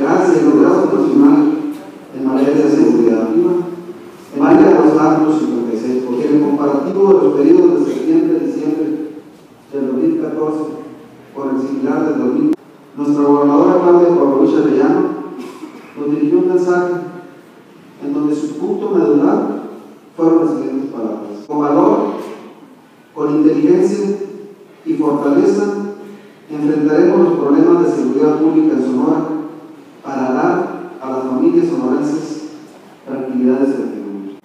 general de seguridad nacional en materia de seguridad en área de los artículos 56, porque en el comparativo de los periodos de septiembre a diciembre del 2014 con el similar del 2000, nuestra gobernadora Claudia Pablo Luis Arellano nos dirigió un mensaje en donde su punto medular fueron las siguientes palabras: con valor, con inteligencia y fortaleza enfrentaremos los problemas de seguridad pública en Sonora para dar a las familias sonorenses tranquilidad y certidumbre.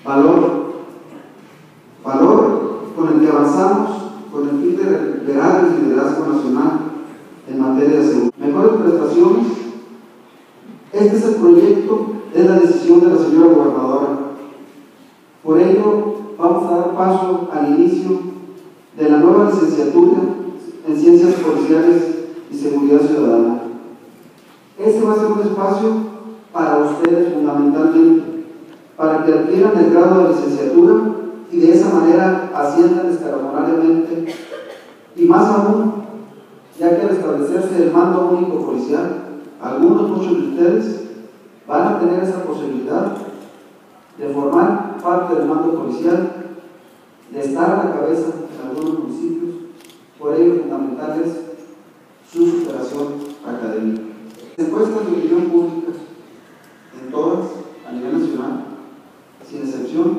Valor con el que avanzamos con el fin de recuperar el liderazgo nacional en materia de seguridad. Mejores prestaciones. Este es el proyecto, es la decisión de la señora gobernadora. Por ello, vamos a dar paso al inicio de la nueva licenciatura en Ciencias Policiales y Seguridad Ciudadana. Este va a ser un espacio para ustedes fundamentalmente, para que adquieran el grado de licenciatura y de esa manera asciendan escalonariamente, y más aún, ya que al establecerse el mando único policial, muchos de ustedes van a tener esa posibilidad de formar parte del mando policial, de estar a la cabeza en algunos municipios. Por ello, fundamental es su superación académica. Las encuestas de opinión pública, en todas, a nivel nacional, sin excepción,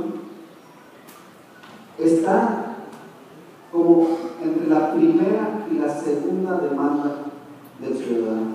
está como entre la primera y la segunda demanda del ciudadano.